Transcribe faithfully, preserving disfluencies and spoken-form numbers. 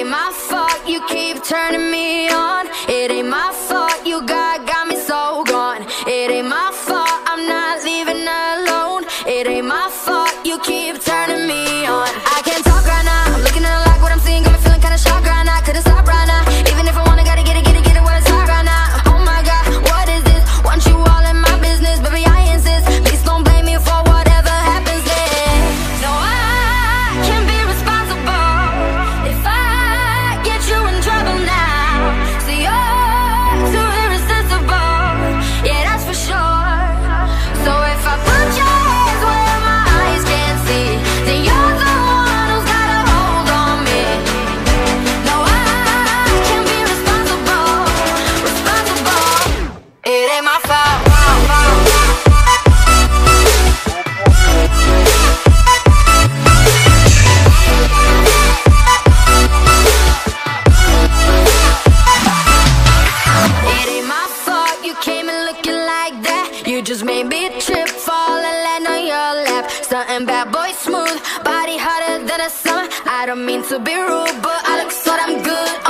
my fault you keep turning me on. It ain't my fault you got, got me so gone. It ain't my fault I'm not leaving alone. It ain't my fault you keep turning me on. I can't talk right now, I'm looking at it like what I'm seeing got me feeling kinda shocked right now. Couldn't stop right now, even if I wanna, gotta get it, get it, get it while it's hot right now. Oh my God, what is this? Want you all in my business, baby I insist. Please don't blame me for whatever happens next. No, I can't be responsible if I get you in trouble now. So you're too irresistible, yeah that's for sure. So if I put your hands where my eyes can't see, then you're the one who's got a hold on me. No, I can't be responsible, responsible. It ain't my fault. It ain't my fault you came in looking like that. You just made me trip, fall and land on your lap. Something bad boy smooth, body hotter than a summer. I don't mean to be rude, but I look so damn good